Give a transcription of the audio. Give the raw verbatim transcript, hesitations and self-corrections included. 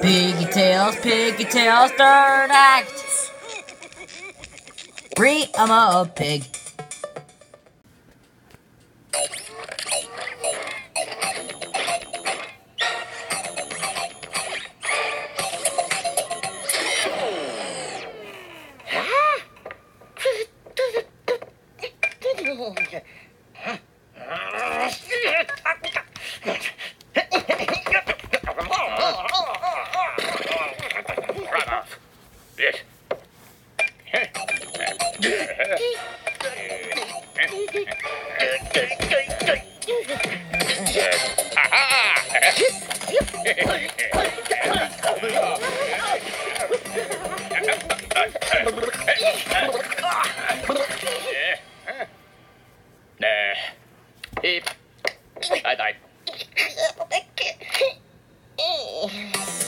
Piggy tails, piggy tails, third act. Brie, I'm a pig. Nei, nei.